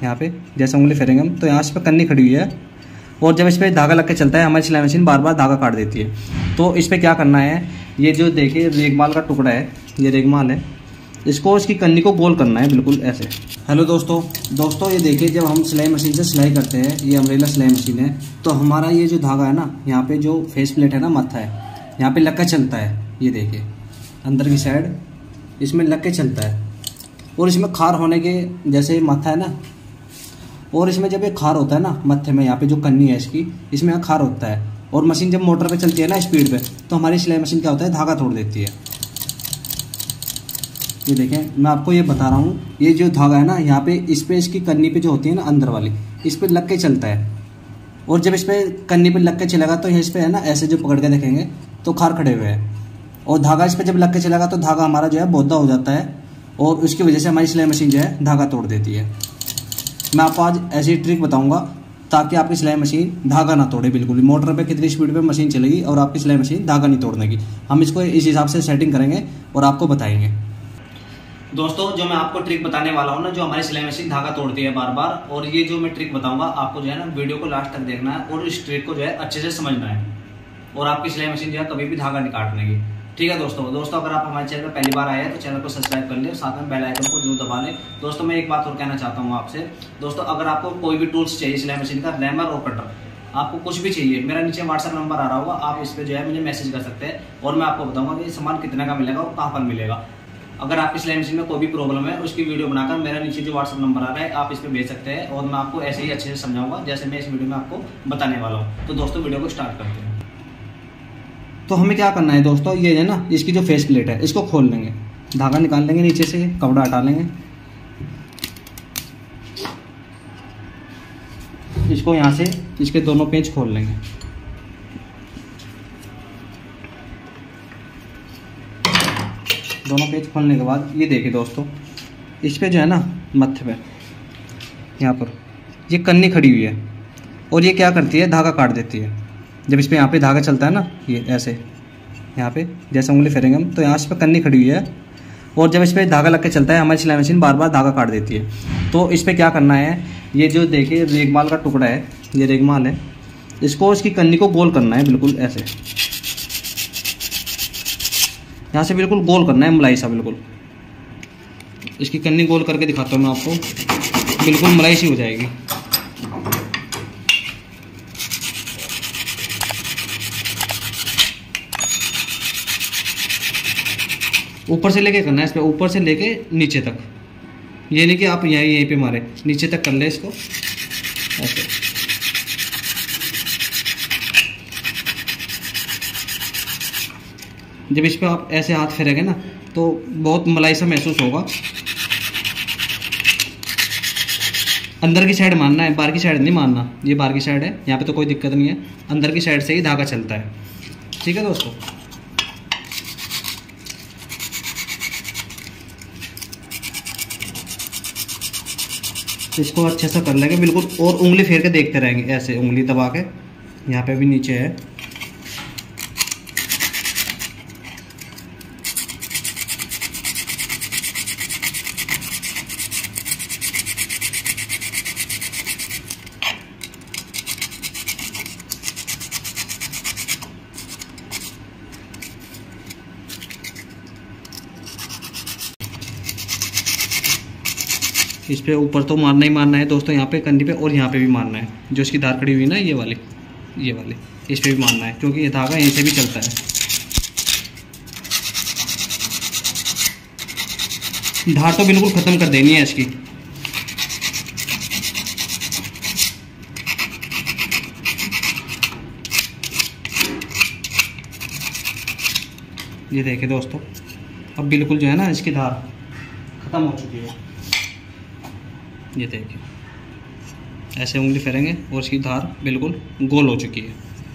यहाँ पे जैसे उंगली फेरेंगे हम तो यहाँ इस पर कन्नी खड़ी हुई है और जब इस पर धागा लग के चलता है हमारी सिलाई मशीन बार बार धागा काट देती है। तो इस पर क्या करना है, ये जो देखिए रेगमाल का टुकड़ा है, ये रेगमाल है, इसको इसकी कन्नी को गोल करना है बिल्कुल ऐसे। हेलो दोस्तों ये देखिए जब हम सिलाई मशीन से सिलाई करते हैं, ये अम्ब्रेला सिलाई मशीन है, तो हमारा ये जो धागा है ना, यहाँ पे जो फेस प्लेट है ना, मत्था है, यहाँ पे लग के चलता है। ये देखिए अंदर की साइड इसमें लग के चलता है और इसमें खार होने के जैसे मत्था है ना, और इसमें जब ये खार होता है ना मत्थे में, यहाँ पे जो कन्नी है इसकी, इसमें यहाँ खार होता है और मशीन जब मोटर पे चलती है ना स्पीड पे, तो हमारी सिलाई मशीन क्या होता है, धागा तोड़ देती है। ये देखें मैं आपको ये बता रहा हूँ, ये जो धागा है ना यहाँ पे इस पे इसकी कन्नी पे जो होती है ना अंदर वाली, इस पे लग के चलता है और जब इस पे कन्नी पे लग के चलेगा तो इस पे है ना ऐसे जो पकड़ के देखेंगे तो खार खड़े हुए हैं और धागा इस पे जब लग के चलेगा तो धागा हमारा जो है बोधा हो जाता है और उसकी वजह से हमारी सिलाई मशीन जो है धागा तोड़ देती है। मैं आपको आज ऐसी ट्रिक बताऊंगा ताकि आपकी सिलाई मशीन धागा ना तोड़े बिल्कुल भी। मोटर पे कितनी स्पीड पे मशीन चलेगी और आपकी सिलाई मशीन धागा नहीं तोड़ने की, हम इसको इस हिसाब से सेटिंग करेंगे और आपको बताएंगे। दोस्तों जो मैं आपको ट्रिक बताने वाला हूँ ना, जो हमारी सिलाई मशीन धागा तोड़ती है बार बार, और ये जो मैं ट्रिक बताऊंगा आपको जो है ना वीडियो को लास्ट तक देखना है और इस ट्रिक को जो है अच्छे से समझना है और आपकी सिलाई मशीन जो है कभी भी धागा नहीं काटने की। ठीक है दोस्तों अगर आप हमारे चैनल पर पहली बार आए हैं तो चैनल को सब्सक्राइब कर लें, साथ में बेल आइकन को जरूर दबा लें। दोस्तों मैं एक बात और कहना चाहता हूँ आपसे, दोस्तों अगर आपको कोई भी टूल्स चाहिए सिलाई मशीन का, रैमर और कटर, आपको कुछ भी चाहिए, मेरा नीचे व्हाट्सएप नंबर आ रहा होगा, आप इस पर जो है मुझे मैसेज कर सकते हैं और मैं आपको बताऊंगा कि सामान कितने का मिलेगा और कहाँ पर मिलेगा। अगर आपकी सिलाई मशीन में कोई भी प्रॉब्लम है उसकी वीडियो बनाकर मेरा नीचे जो व्हाट्सएप नंबर आ रहा है आप इस पर भेज सकते हैं और मैं आपको ऐसे ही अच्छे से समझाऊंगा जैसे मैं इस वीडियो में आपको बताने वाला हूँ। तो दोस्तों वीडियो को स्टार्ट करते हैं। तो हमें क्या करना है दोस्तों, ये है ना इसकी जो फेस प्लेट है इसको खोल लेंगे, धागा निकाल लेंगे नीचे से, कपड़ा हटा लेंगे, इसको यहाँ से इसके दोनों पेंच खोल लेंगे। दोनों पेज खोलने के बाद ये देखिए दोस्तों, इस पे जो है ना मत्थे पे यहाँ पर ये कन्नी खड़ी हुई है और ये क्या करती है, धागा काट देती है। जब इस पे यहाँ पे धागा चलता है ना, ये ऐसे यहाँ पे जैसे उंगली फेरेंगे हम तो यहाँ इस पर कन्नी खड़ी हुई है और जब इस पे धागा लग के चलता है हमारी सिलाई मशीन बार बार धागा काट देती है। तो इस पर क्या करना है, ये जो देखिए रेगमाल का टुकड़ा है, ये रेगमाल है, इसको इसकी कन्नी को गोल करना है बिल्कुल ऐसे, यहाँ से बिल्कुल गोल करना है मलाई सा, बिल्कुल इसकी कन्नी गोल करके दिखाता हूँ मैं आपको, बिल्कुल मलाई सी हो जाएगी। ऊपर से लेके करना है, इस पे ऊपर से लेके नीचे तक, ये नहीं कि आप यहीं पे मारे, नीचे तक कर ले इसको ऐसे। जब इस पे आप ऐसे हाथ फेरेंगे ना तो बहुत मलाई सा महसूस होगा। अंदर की साइड मारना है, बाहर की साइड नहीं मारना। ये बाहर की साइड है, यहाँ पे तो कोई दिक्कत नहीं है, अंदर की साइड से ही धागा चलता है। ठीक है दोस्तों, इसको अच्छे से कर लेंगे बिल्कुल और उंगली फेर के देखते रहेंगे ऐसे, उंगली दबा के। यहाँ पे भी नीचे है, इस पे ऊपर तो मारना ही मारना है दोस्तों, यहाँ पे कन्नी पे और यहाँ पे भी मारना है। जो इसकी धार खड़ी हुई ना ये वाली इस पे भी मारना है क्योंकि ये धागा यहीं से भी चलता है। धार तो बिल्कुल ख़त्म कर देनी है इसकी। ये देखिए दोस्तों, अब बिल्कुल जो है ना इसकी धार ख़त्म हो चुकी है। ये देखिए ऐसे उंगली फेरेंगे और इसकी धार बिल्कुल गोल हो चुकी है।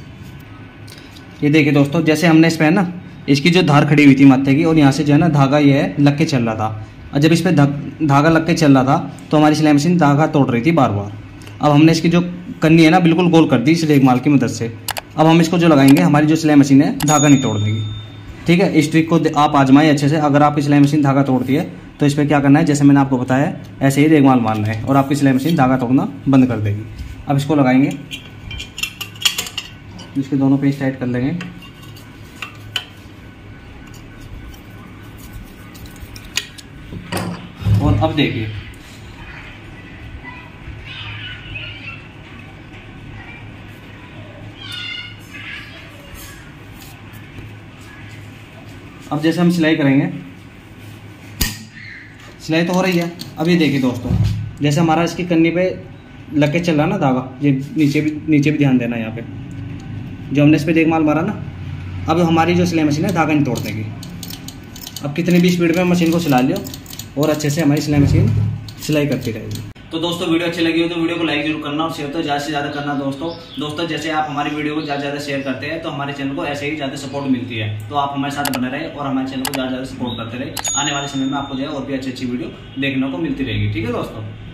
ये देखिए दोस्तों, जैसे हमने इस पे है ना इसकी जो धार खड़ी हुई थी माथे की और यहाँ से जो है ना धागा ये है लग के चल रहा था, और जब इस पे धागा लग के चल रहा था तो हमारी सिलाई मशीन धागा तोड़ रही थी बार बार। अब हमने इसकी जो कन्नी है ना बिल्कुल गोल कर दी इस रेगमाल की मदद से। अब हम इसको जो लगाएंगे हमारी जो सिलाई मशीन है धागा नहीं तोड़ देगी। ठीक है, इस ट्रिक को आप आजमाएं अच्छे से। अगर आपकी सिलाई मशीन धागा तोड़ती है तो इस पर क्या करना है, जैसे मैंने आपको बताया ऐसे ही रेगमाल मारना है और आपकी सिलाई मशीन धागा तोड़ना बंद कर देगी। अब इसको लगाएंगे, इसके दोनों पेज टाइट कर लेंगे। और अब देखिए अब जैसे हम सिलाई करेंगे, सिलाई तो हो रही है। अब ये देखिए दोस्तों, जैसे हमारा इसकी कन्नी पे लग के चल रहा है ना धागा, ये नीचे भी ध्यान देना है। यहाँ पे जो हमने इस पर रेगमाल मारा ना, अब हमारी जो सिलाई मशीन है धागा नहीं तोड़ देगी। अब कितनी भी स्पीड में मशीन को चला लियो और अच्छे से हमारी सिलाई मशीन सिलाई करती रहेगी। तो दोस्तों वीडियो अच्छी लगी हो तो वीडियो को लाइक जरूर करना और शेयर तो ज़्यादा से ज़्यादा करना दोस्तों जैसे आप हमारी वीडियो को ज़्यादा शेयर करते हैं तो हमारे चैनल को ऐसे ही ज़्यादा सपोर्ट मिलती है। तो आप हमारे साथ बने रहे और हमारे चैनल को ज़्यादा सपोर्ट करते रहे। आने वाले समय में आपको जो है और भी अच्छी वीडियो देखने को मिलती रहेगी। ठीक है दोस्तों।